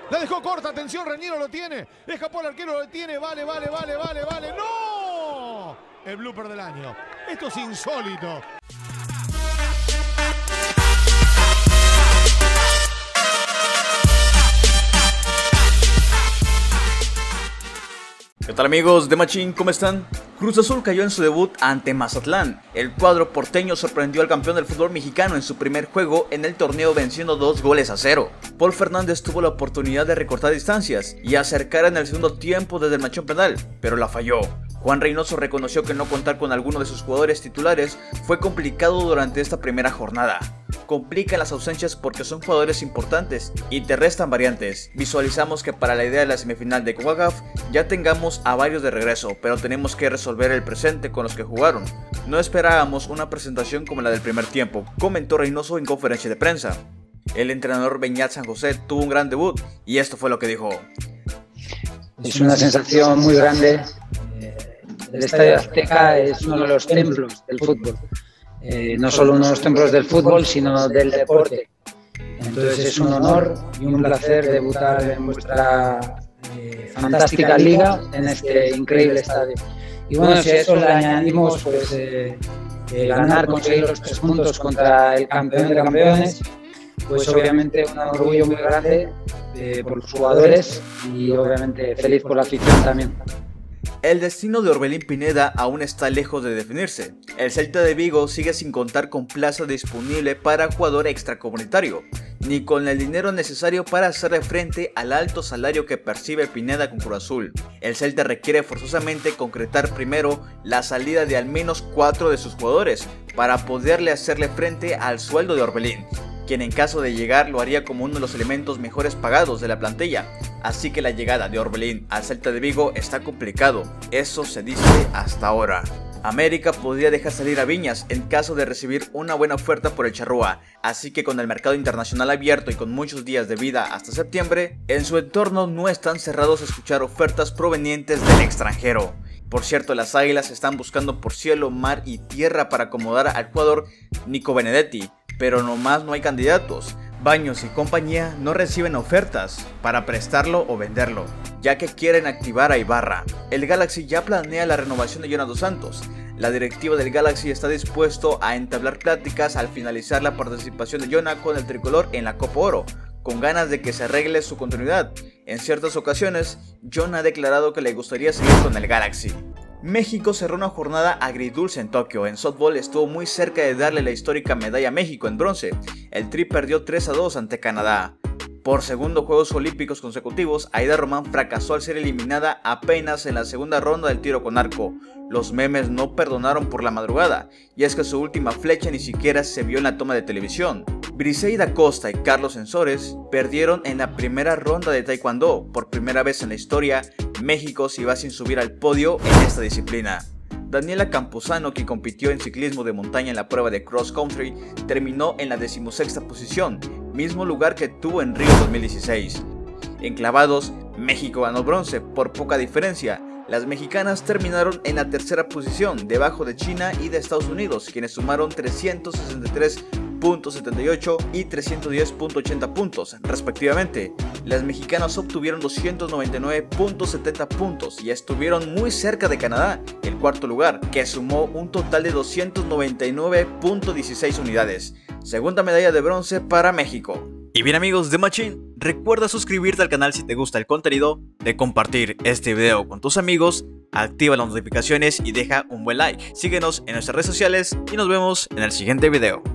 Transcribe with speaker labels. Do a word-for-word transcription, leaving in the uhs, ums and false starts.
Speaker 1: La dejó corta, atención, Reñero lo tiene. Escapó el arquero, lo tiene. Vale, vale, vale, vale, vale. ¡No! El blooper del año. Esto es insólito.
Speaker 2: ¿Qué tal amigos de Machín? ¿Cómo están? Cruz Azul cayó en su debut ante Mazatlán. El cuadro porteño sorprendió al campeón del fútbol mexicano en su primer juego en el torneo venciendo dos goles a cero. Paul Fernández tuvo la oportunidad de recortar distancias y acercar en el segundo tiempo desde el manchón penal, pero la falló. Juan Reynoso reconoció que no contar con alguno de sus jugadores titulares fue complicado durante esta primera jornada. Complican las ausencias porque son jugadores importantes y te restan variantes. Visualizamos que para la idea de la semifinal de CONCACAF ya tengamos a varios de regreso, pero tenemos que resolver el presente con los que jugaron. No esperábamos una presentación como la del primer tiempo, comentó Reynoso en conferencia de prensa. El entrenador Beñat San José tuvo un gran debut y esto fue lo que dijo.
Speaker 3: Es una sensación muy grande. El Estadio Azteca es uno de los templos del fútbol. Eh, no solo uno de los templos del fútbol, sino del deporte. Entonces es un honor y un placer debutar en vuestra eh, fantástica liga en este increíble estadio. Y bueno, si a eso le añadimos pues, eh, eh, ganar, conseguir los tres puntos contra el campeón de campeones, pues obviamente un orgullo muy grande eh, por los jugadores y obviamente feliz por la afición también.
Speaker 2: El destino de Orbelín Pineda aún está lejos de definirse. El Celta de Vigo sigue sin contar con plaza disponible para jugador extracomunitario, ni con el dinero necesario para hacerle frente al alto salario que percibe Pineda con Cruz Azul. El Celta requiere forzosamente concretar primero la salida de al menos cuatro de sus jugadores para poderle hacerle frente al sueldo de Orbelín, quien en caso de llegar lo haría como uno de los elementos mejores pagados de la plantilla. Así que la llegada de Orbelín al Celta de Vigo está complicado, eso se dice hasta ahora. América podría dejar salir a Viñas en caso de recibir una buena oferta por el Charrúa, así que con el mercado internacional abierto y con muchos días de vida hasta septiembre, en su entorno no están cerrados a escuchar ofertas provenientes del extranjero. Por cierto, las Águilas están buscando por cielo, mar y tierra para acomodar al jugador Nico Benedetti, pero nomás no hay candidatos. Baños y compañía no reciben ofertas para prestarlo o venderlo, ya que quieren activar a Ibarra. El Galaxy ya planea la renovación de Jonah dos Santos. La directiva del Galaxy está dispuesto a entablar pláticas al finalizar la participación de Jonah con el tricolor en la Copa Oro, con ganas de que se arregle su continuidad. En ciertas ocasiones, Jonah ha declarado que le gustaría seguir con el Galaxy. México cerró una jornada agridulce en Tokio. En softball estuvo muy cerca de darle la histórica medalla a México en bronce. El Tri perdió tres a dos ante Canadá. Por segundo Juegos Olímpicos consecutivos, Aida Román fracasó al ser eliminada apenas en la segunda ronda del tiro con arco. Los memes no perdonaron por la madrugada, y es que su última flecha ni siquiera se vio en la toma de televisión. Briseida Costa y Carlos Ensores perdieron en la primera ronda de Taekwondo. Por primera vez en la historia, México se iba sin subir al podio en esta disciplina. Daniela Campuzano, quien compitió en ciclismo de montaña en la prueba de cross country, terminó en la decimosexta posición, mismo lugar que tuvo en Río dos mil dieciséis. En clavados, México ganó bronce por poca diferencia. Las mexicanas terminaron en la tercera posición, debajo de China y de Estados Unidos, quienes sumaron trescientos sesenta y tres punto setenta y ocho y trescientos diez punto ochenta puntos, respectivamente. Las mexicanas obtuvieron doscientos noventa y nueve punto setenta puntos y estuvieron muy cerca de Canadá, el cuarto lugar, que sumó un total de doscientos noventa y nueve punto dieciséis unidades. Segunda medalla de bronce para México. Y bien amigos de Machín, recuerda suscribirte al canal si te gusta el contenido, de compartir este video con tus amigos, activa las notificaciones y deja un buen like. Síguenos en nuestras redes sociales y nos vemos en el siguiente video.